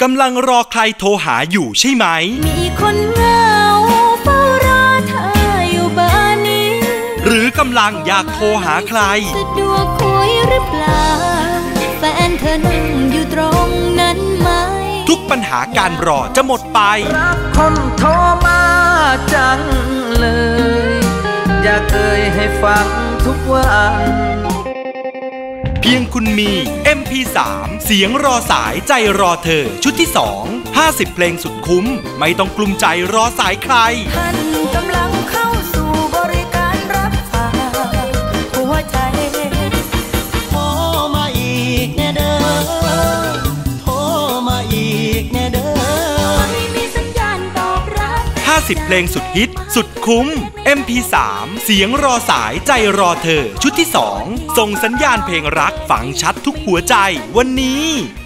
กำลังรอใครโทรหาอยู่ใช่ไหมมีคนเหงาเฝ้ารอเธออยู่บ้านนี้หรือกำลังอยากโทรหาใครสะดวกคุยหรือเปล่าแฟนเธอนั่งอยู่ตรงนั้นไหมทุกปัญหาการรอจะหมดไปรักคนโทรมาจังเลยอยากเอ่ยให้ฟังทุกวันเพียงคุณมี MP3 เสียงรอสายใจรอเธอชุดที่2 50เพลงสุดคุ้มไม่ต้องกลุ้มใจรอสายใครท่านกำลังเข้าสู่บริการรับฝากหัวใจโทรมาอีกแน่เด้อโทรมาอีกแน่เด้อไม่มีสัญญาณตอบรับ 50เพลงสุดฮิตสุดคุ้ม MP3 เสียงรอสายใจรอเธอชุดที่2ส่งสัญญาณเพลงรักฝังชัดทุกหัวใจวันนี้